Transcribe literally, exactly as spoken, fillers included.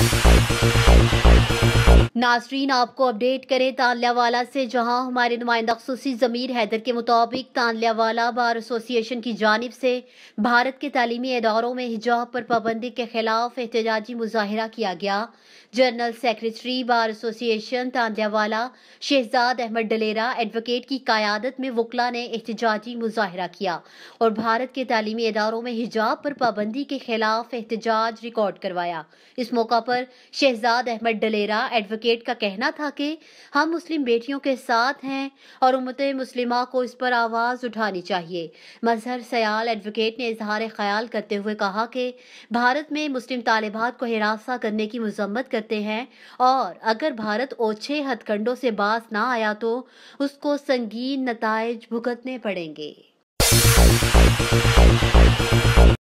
नाजरीन, आपको अपडेट करें तांल्यावाला से, जहां हमारे नुमाइंदा खुसूसी ज़मीर हैदर के मुताबिक तांल्यावाला बार एसोसिएशन की जानिब से भारत के तालीमी इदारों में हिजाब पर पाबंदी के खिलाफ एहतजाजी मुजाहिरा किया गया। General secretary bar association Tandlianwala Shahzad Ahmed Dalera advocate की क़यादत में वकला ने एहतजाजी मुजाहिरा किया और भारत के तालीमी इदारों में हिजाब पर पाबंदी के खिलाफ एहतजाज रिकॉर्ड करवाया। इस मौका पर शहजाद अहमद डलेरा एडवोकेट का कहना था कि हम मुस्लिम बेटियों के साथ हैं और उम्मत मुस्लिमा को इस पर आवाज़ उठानी चाहिए। मजहर सयाल एडवोकेट ने इजहार ख्याल करते हुए कहा कि भारत में मुस्लिम तालिबात को हिरासा करने की मजम्मत करते हैं और अगर भारत ओछे हथकंडों से बाज ना आया तो उसको संगीन नताइज भुगतने पड़ेंगे।